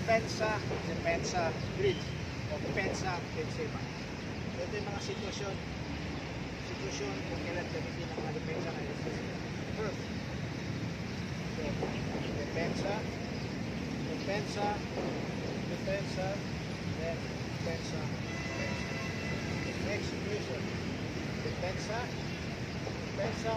depensa, depensa, grid. O depensa, defensiva. So, ito yung mga sitwasyon kung kailan gamitin ang mga depensa na ito. First, so, depensa, depensa, depensa, then depensa, depensa. Next situation, depensa, depensa,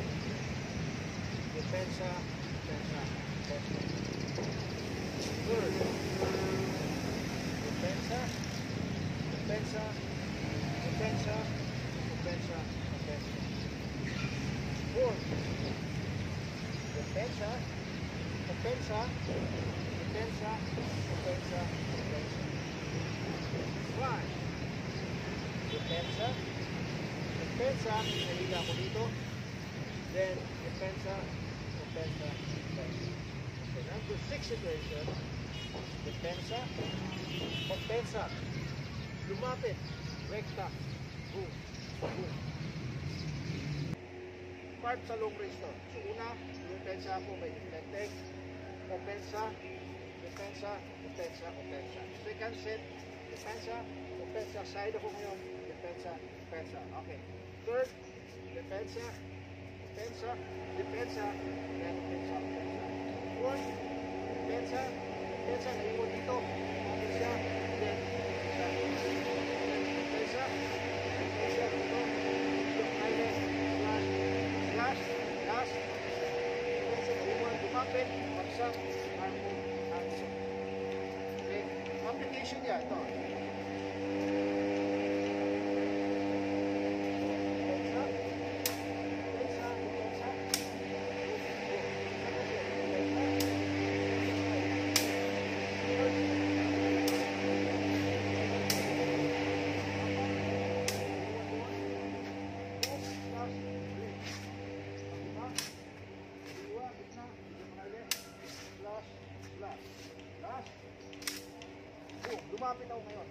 depensa, depensa, depensa. Third, depensa, depensa, depensa, depensa, depensa. Fourth, depensa, depensa, depensa, depensa, depensa. Five, depensa, depensa, nahila ko dito. Then, depensa, depensa, depensa. Okay, number 6 situation, depensa, depensa, lumapit, rekta, boom, boom. Part sa long range to. So, una, depensa ako, may deflecting, depensa, depensa, depensa, depensa. Second set, depensa, depensa, side ako ngayon, depensa, depensa. Okay. Third, depensa, depensa, depensa, then depensa, depensa. Fourth, depensa, depensa, naiwan dito, ano siya, then depensa, depensa, depensa, dito, island, slash, slash, last, depensa, naiwan, lumapit, bagsak, harmon, answer. Okay, application niya, ito. Lumapit ako ngayon.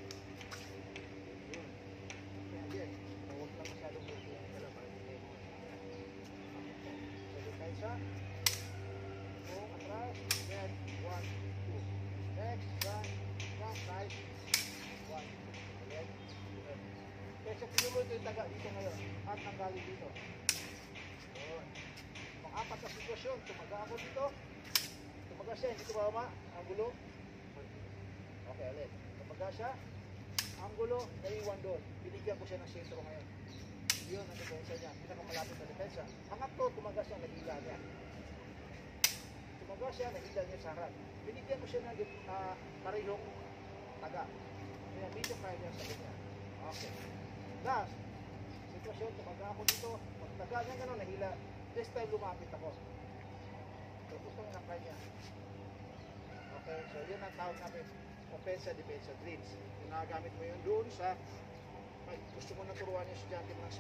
Yun. Kaya again, huwag lang masyadong buti yung pala para hindi mo. So, depensa. Go, atras. Then, 1, 2. Next, run. Jump, right. 1, 2. Again. Kaya sa pinulo ito yung taga dito ngayon. At nanggaling dito. Yun. Pang-apat na sitwasyon. Tumaga ako dito. Tumaga siya. Hindi tumama. Ang gulo. Okay, ulit. Kapag siya, anggulo, naiwan doon. Binigyan ko siya ng sentro ngayon. Yun ang depensa niya. Pinakamalapit na depensa. Pangatlo, tumaga siya, nahila niya. Tumaga siya, nahila niya sa harap. Binigyan ko siya ng parehong taga. Kaya dito kaya niya sa kanya. Okay. Last, sitwasyon, tumaga ako dito. Pag taga niya gano'n, nahila. This time, lumapit ako. So, gusto nga na kaya niya. Okay, so yun ang tawag natin. Offensa, defensa, drills. Kung nagagamit mo yun doon sa gusto mo na turuan yung estudyante ng